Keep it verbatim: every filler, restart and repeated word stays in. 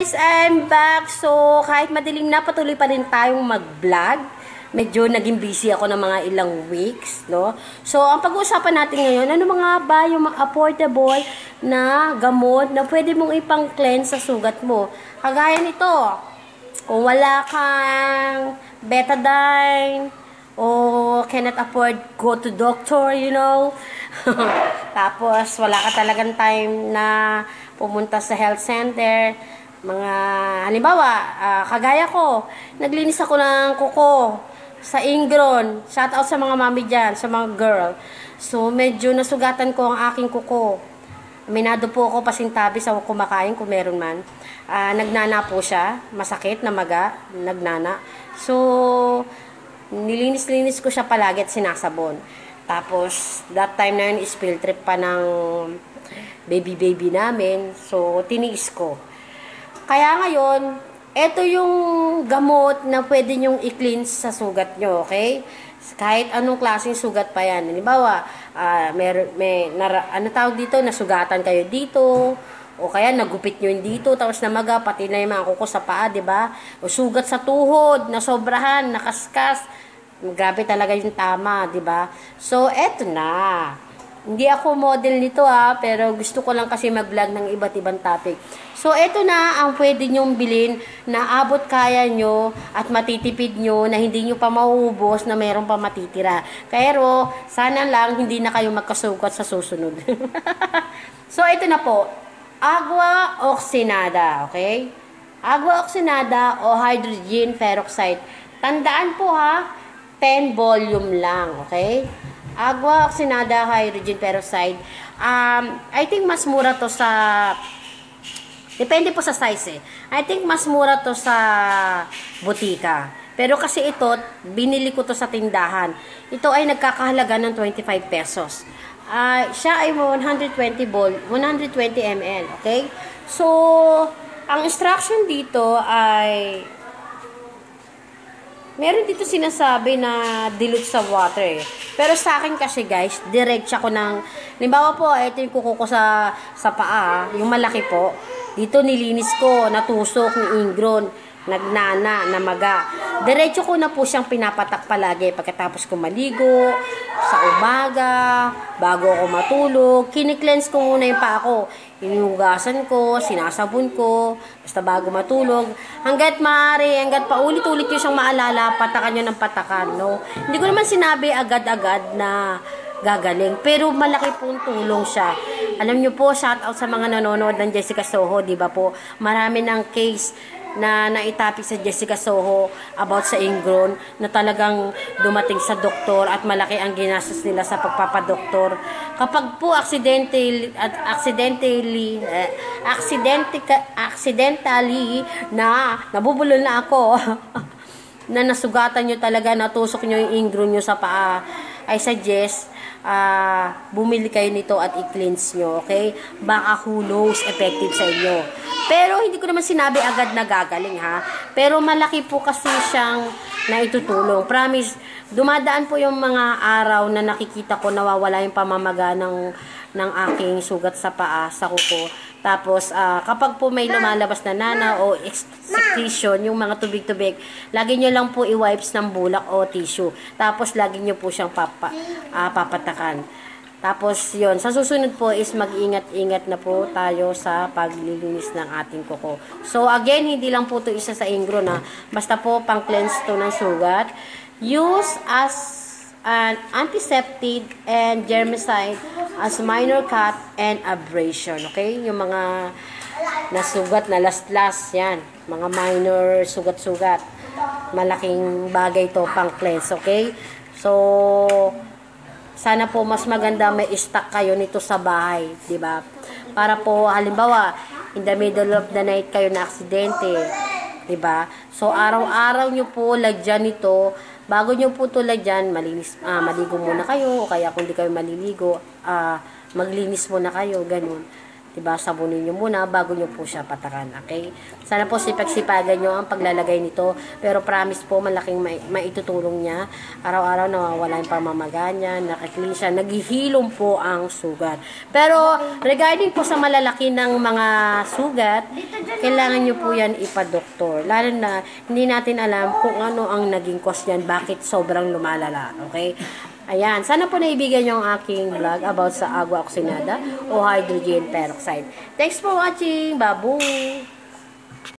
guys, I'm back. So, kahit madilim na, patuloy pa rin tayong mag-vlog. Medyo naging busy ako ng mga ilang weeks, no? So, ang pag-uusapan natin ngayon, ano mga ba yung mga affordable na gamot na pwede mong ipang-cleanse sa sugat mo? Kagaya nito, kung wala kang betadine, o cannot afford go to doctor, you know. Tapos, wala ka talagang time na pumunta sa health center. Mga, halimbawa, uh, kagaya ko, naglinis ako ng kuko sa Ingron. Shout out sa mga mami dyan, sa mga girl. So, medyo nasugatan ko ang aking kuko. Minado po ako pasintabi sa kumakain kung meron man. Uh, nagnana po siya, masakit na maga, nagnana. So, nilinis-linis ko siya palagi at sinasabon. Tapos, that time na yun is field trip pa ng baby-baby namin. So, tiniis ko. Kaya ngayon, ito yung gamot na pwede nyong i-cleanse sa sugat nyo, okay? Kahit anong klaseng sugat pa yan. Halimbawa, uh, may, may nara, ano tawag dito, nasugatan kayo dito, o kaya nagupit nyo yun dito, tapos namaga, pati na yung mga kuko sa paa, diba? O sugat sa tuhod, nasobrahan, nakaskas. Grabe talaga yung tama, diba? So, eto na. Hindi ako model nito ha, pero gusto ko lang kasi mag-vlog ng iba't ibang topic. So, eto na ang pwede nyong bilhin na abot kaya nyo at matitipid nyo na hindi nyo pa mauubos na meron pa matitira. Pero, sana lang hindi na kayo magkasugat sa susunod. So, eto na po. Agua oxinada, okay? Agua oxinada o hydrogen peroxide. Tandaan po ha, ten volume lang, okay? Agua oxinada hydrogen peroxide. Um, I think mas mura to sa, depende po sa size eh. I think mas mura to sa butika. Pero kasi ito, binili ko to sa tindahan. Ito ay nagkakahalaga ng twenty-five pesos. Uh, siya ay one hundred twenty vol, one hundred twenty milliliters, okay? So, ang instruction dito ay meron dito sinasabi na dilute sa water eh. Pero sa akin kasi guys, diretso ko ng, limbawa po, ito yung kuko ko sa, sa paa, yung malaki po. Dito nilinis ko, natusok ni Ingron, nagnana, namaga. Diretso ko na po siyang pinapatak palagi pagkatapos ko maligo, sa umaga, bago ako matulog. Kini-cleanse ko muna yung paa ko. Inugasan ko, sinasabon ko, basta bago matulog. Hanggat maaari, hanggat paulit-ulit nyo siyang maalala, patakan nyo ng patakan, no? Hindi ko naman sinabi agad-agad na gagaling. Pero malaki pong tulong siya. Alam nyo po, shout out sa mga nanonood ng Jessica Soho, di ba po? Marami ng case na naitapik sa Jessica Soho about sa Ingron na talagang dumating sa doktor at malaki ang ginastos nila sa pagpapadoktor. Kapag po accidentally at accidentally eh, accidentally accidentally na nabubulol na ako na nasugatan nyo talaga, natusok nyo yung Ingron nyo sa paa, I suggest uh, bumili kayo nito at i-cleanse nyo, okay? Baka who knows, effective sa inyo. Pero hindi ko naman sinabi agad na gagaling ha. Pero malaki po kasi siyang naitutulong. Promise, dumadaan po yung mga araw na nakikita ko nawawala yung pamamaga ng, ng aking sugat sa paa, sa kuko. Tapos, uh, kapag po may lumalabas na nana o excretion, yung mga tubig-tubig, lagi nyo lang po i-wipes ng bulak o tissue. Tapos, lagi nyo po siyang papa, uh, papatakan. Tapos, yon sa susunod po is mag-ingat-ingat na po tayo sa paglilinis ng ating kuko. So, again, hindi lang po ito isa sa Ingron na basta po pang-cleanse to ng sugat. Use as an antiseptic and germicide as minor cut and abrasion. Okay? Yung mga nasugat na last-last, yan. Mga minor sugat-sugat. Malaking bagay to pang-cleanse. Okay? So, sana po mas maganda may stock kayo nito sa bahay, di ba? Para po halimbawa in the middle of the night kayo na aksidente, di ba? So araw-araw nyo po lagyan nito. Bago nyo po ito lagyan, malinis, ah, maligo muna kayo o kaya kung di kayo maliligo, ah, maglinis muna kayo, ganun. Diba, sabunin nyo muna bago nyo po siya patakan, okay? Sana po sipag-sipagan nyo ang paglalagay nito. Pero promise po, malaking mai maitutulong niya. Araw-araw nawawala yung pamamaga niya, nakaklean siya, naghihilom po ang sugat. Pero regarding po sa malalaki ng mga sugat, kailangan nyo po yan ipadoktor. Lalo na, hindi natin alam kung ano ang naging cause yan, bakit sobrang lumalala, okay? Ayan, sana po naibigan nyo ang aking vlog about sa agua oxinada o hydrogen peroxide. Thanks for watching. Babu!